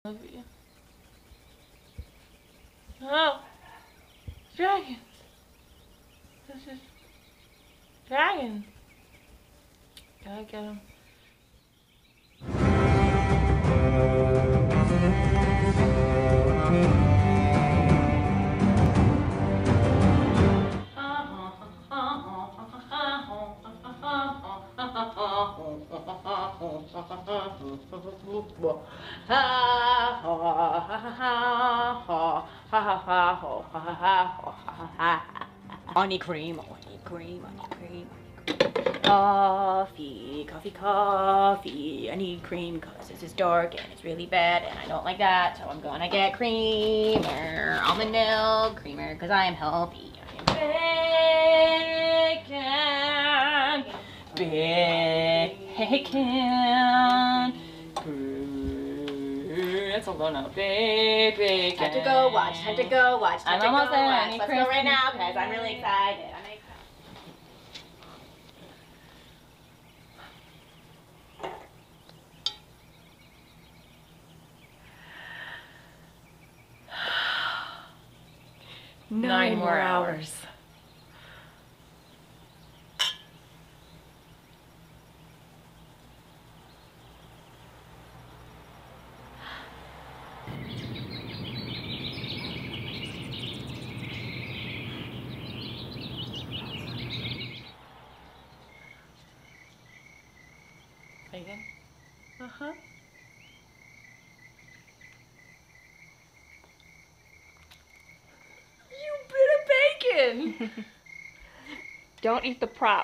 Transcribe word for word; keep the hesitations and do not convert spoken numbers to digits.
Oh, dragons. This is dragon. Gotta get him. Honey cream, honey cream, honey cream. Coffee, coffee, coffee. I need cream because this is dark and it's really bad and I don't like that. So I'm gonna get creamer, almond milk, creamer because I am healthy. Bacon, bacon. It's a lot of bacon. Time to go watch, time to go watch, time I'm to go almost there. watch. Let's go right now because I'm really excited. I'm excited. Nine, Nine more hours. Bacon? Uh-huh. You bit of bacon! Don't eat the prop.